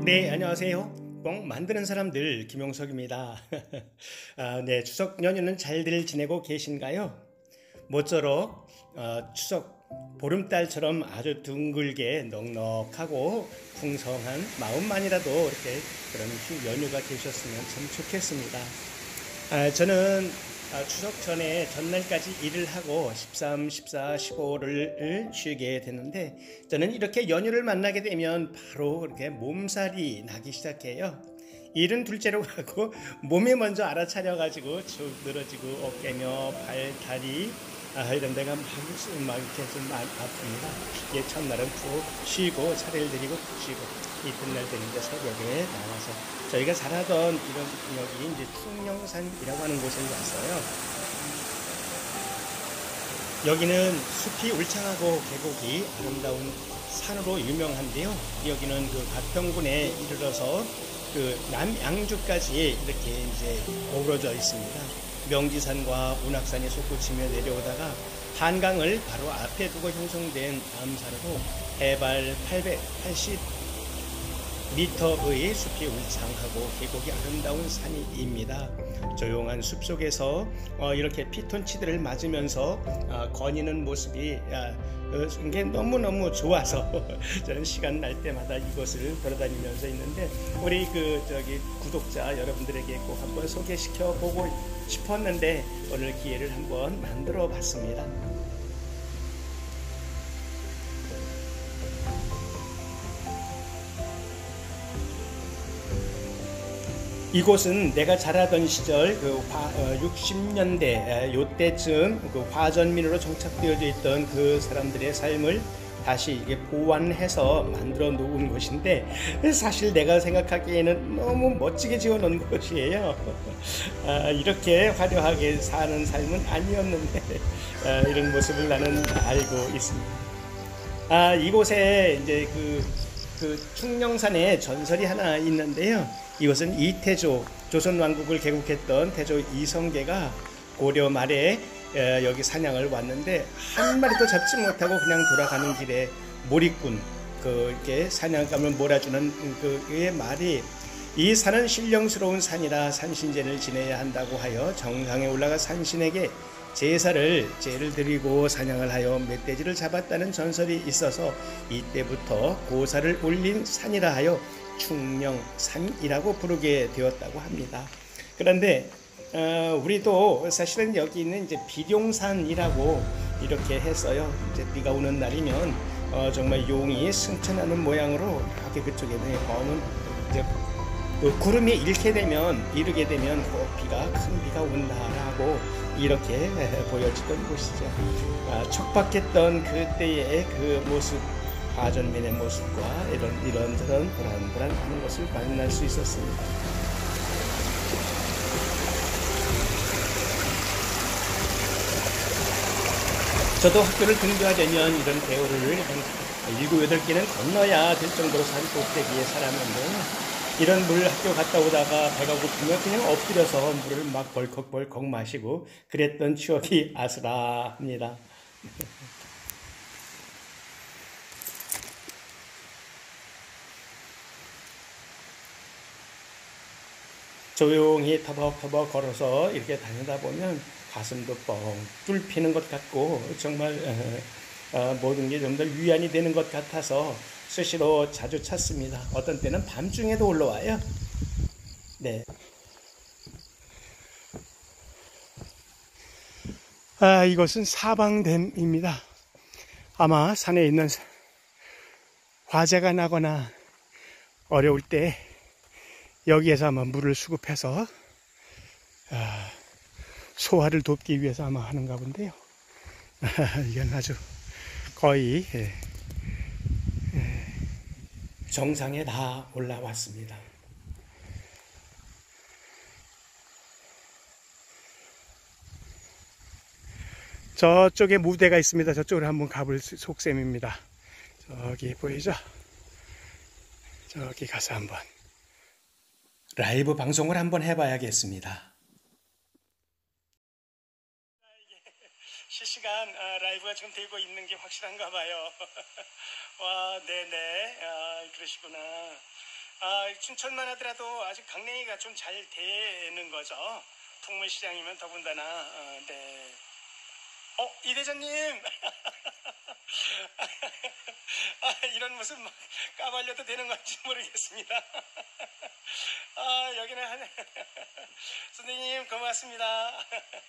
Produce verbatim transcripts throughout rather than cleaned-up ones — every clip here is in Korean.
네, 안녕하세요. 뽕 만드는 사람들 김용석입니다. 아, 네, 추석 연휴는 잘들 지내고 계신가요? 모쪼록 어, 추석 보름달처럼 아주 둥글게 넉넉하고 풍성한 마음만이라도 이렇게 그런 휴 연휴가 되셨으면 참 좋겠습니다. 아, 저는 아, 추석 전에 전날까지 일을 하고 십삼, 십사, 십오를 쉬게 됐는데 저는 이렇게 연휴를 만나게 되면 바로 이렇게 몸살이 나기 시작해요. 일은 둘째로 가고 몸이 먼저 알아차려가지고 쭉 늘어지고 어깨며 발, 다리 아, 이런 데가 막, 막 이렇게 좀 아- 아픕니다. 예, 첫날은 푹 쉬고 차례를 드리고 푹 쉬고 이튿날 되는데 새벽에 나와서 저희가 살아던 이런 여기 이제 충령산이라고 하는 곳에 왔어요. 여기는 숲이 울창하고 계곡이 아름다운 산으로 유명한데요. 여기는 그 가평군에 이르러서 그 남양주까지 이렇게 이제 어우러져 있습니다. 명지산과 운악산이 솟구치며 내려오다가 한강을 바로 앞에 두고 형성된 암산으로 해발 팔백팔십 미터의 숲이 울창하고 계곡이 아름다운 산입니다. 조용한 숲 속에서 어, 이렇게 피톤치드를 맞으면서 어, 거니는 모습이 아, 어, 이게 너무너무 좋아서 저는 시간 날 때마다 이곳을 돌아다니면서 있는데 우리 그 저기 구독자 여러분들에게 꼭 한번 소개시켜 보고 싶었는데 오늘 기회를 한번 만들어 봤습니다. 이곳은 내가 자라던 시절 그 육십 년대 요때쯤 그 화전민으로 정착되어져 있던 그 사람들의 삶을 다시 이게 보완해서 만들어 놓은 곳인데 사실 내가 생각하기에는 너무 멋지게 지어 놓은 곳이에요. 아, 이렇게 화려하게 사는 삶은 아니었는데 아, 이런 모습을 나는 알고 있습니다. 아, 이곳에 이제 그, 그 충령산에 전설이 하나 있는데요. 이것은 이태조, 조선왕국을 개국했던 태조 이성계가 고려 말에 에, 여기 사냥을 왔는데 한 마리도 잡지 못하고 그냥 돌아가는 길에 몰입꾼 그 이렇게 사냥감을 몰아주는 그의 말이 이 산은 신령스러운 산이라 산신제를 지내야 한다고 하여 정상에 올라가 산신에게 제사를 제를 드리고 사냥을 하여 멧돼지를 잡았다는 전설이 있어서 이때부터 고사를 올린 산이라 하여 충령산이라고 부르게 되었다고 합니다. 그런데 어, 우리도 사실은 여기 있는 이제 비룡산이라고 이렇게 했어요. 이제 비가 오는 날이면 어, 정말 용이 승천하는 모양으로 이렇게 그쪽에 검은 이제 그 구름이 잃게 되면 이르게 되면 꼭 비가 큰 비가 온다라고 이렇게 보여지던 곳이죠. 아, 척박했던 그때의 그 모습, 화전민의 모습과 이런 이런저런 불안불안하는 것을 만날 수 있었습니다. 저도 학교를 등교하려면 이런 대로를 한 일곱 여덟 개는 건너야 될 정도로 산 꼭대기에 살았는데 이런 물 학교 갔다 오다가 배가 고프면 그냥 엎드려서 물을 막 벌컥벌컥 마시고 그랬던 추억이 아슬아합니다. 조용히 터벅터벅 걸어서 이렇게 다니다 보면 가슴도 뻥 뚫히는 것 같고 정말 어, 모든 게 좀 더 위안이 되는 것 같아서 수시로 자주 찾습니다. 어떤 때는 밤중에도 올라와요. 네. 아, 이곳은 사방댐입니다. 아마 산에 있는 화재가 나거나 어려울 때 여기에서 아마 물을 수급해서 아, 소화를 돕기 위해서 아마 하는가 본데요. 아, 이건 아주 거의 예, 예, 정상에 다 올라왔습니다. 저쪽에 무대가 있습니다. 저쪽으로 한번 가볼 속셈입니다. 저기 보이죠? 저기 가서 한번 라이브 방송을 한번 해봐야겠습니다. 실시간 라이브가 지금 되고 있는 게 확실한가 봐요. 와, 네네. 아, 그러시구나. 아, 춘천만 하더라도 아직 강냉이가 좀 잘 되는 거죠. 풍물시장이면 더군다나. 어, 네. 어, 이 대장님. 아, 이런 모습 막 까발려도 되는 건지 모르겠습니다. 아, 여기는 한 선생님 고맙습니다.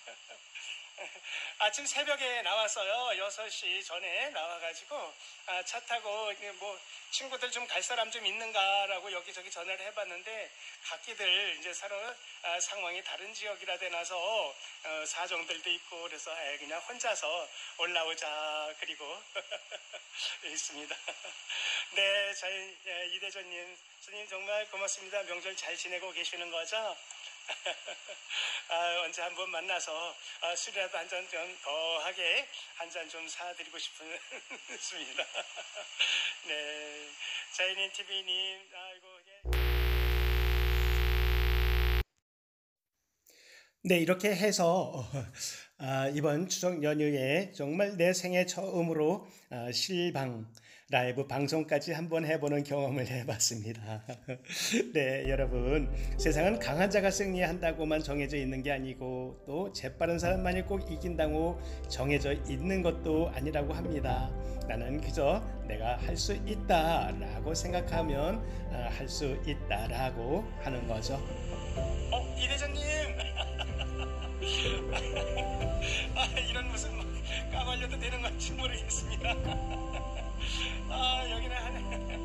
아침 새벽에 나왔어요. 여섯 시 전에 나와가지고 아, 차 타고 뭐 친구들 좀 갈 사람 좀 있는가라고 여기저기 전화를 해봤는데 각기들 이제 서로 아, 상황이 다른 지역이라 되나서 어, 사정들도 있고 그래서 에, 그냥 혼자서 올라오자 그리고 있습니다. 네, 저희 예, 이 대전님 스님 정말 고맙습니다. 명절 잘 지내고 계시는 거죠? 아, 언제 한번 만나서 아, 술이라도 한 잔 좀 더하게 한 잔 좀 사드리고 싶습니다. 네, 자연인 티비님, 아이고. 네, 이렇게 해서 아, 이번 추석 연휴에 정말 내 생애 처음으로 아, 실방 라이브 방송까지 한번 해보는 경험을 해봤습니다. 네, 여러분, 세상은 강한 자가 승리한다고만 정해져 있는 게 아니고 또 재빠른 사람만이 꼭 이긴다고 정해져 있는 것도 아니라고 합니다. 나는 그저 내가 할 수 있다라고 생각하면 아, 할 수 있다라고 하는 거죠. 어, 이 대장님. 아, 이런 모습 까발려도 되는 건지 모르겠습니다. 아, 여기는 한